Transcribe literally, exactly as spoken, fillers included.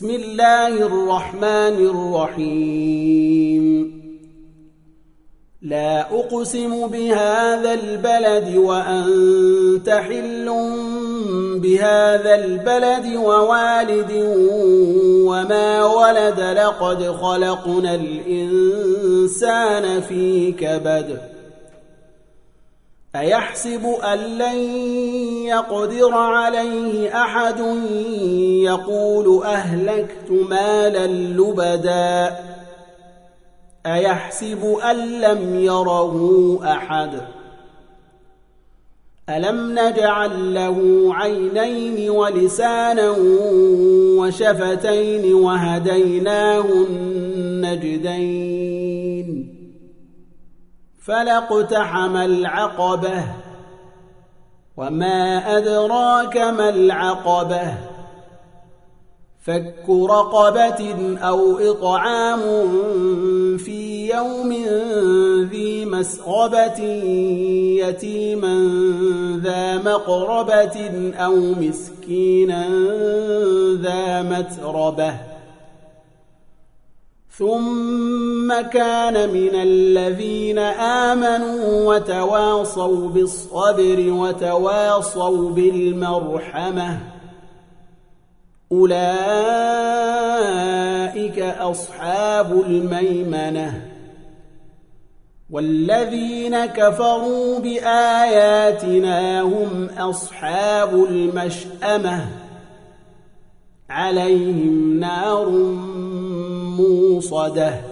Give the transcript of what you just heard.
بسم الله الرحمن الرحيم لا أقسم بهذا البلد وأنت حل بهذا البلد ووالد وما ولد لقد خلقنا الإنسان في كبد أيحسب أن لن يقدر عليه أحد يقول أهلكت مالا لبدا أيحسب أن لم يره أحد ألم نجعل له عينين ولسانا وشفتين وهديناه النجدين فلاقتحم العقبة وما أدراك ما العقبة فك رقبة أو إطعام في يوم ذي مسغبة يتيما ذا مقربة أو مسكينا ذا متربة ثم كان من الذين آمنوا وتواصوا بالصبر وتواصوا بالمرحمة أولئك أصحاب الميمنة والذين كفروا بآياتنا هم أصحاب المشأمة عليهم نار موصدة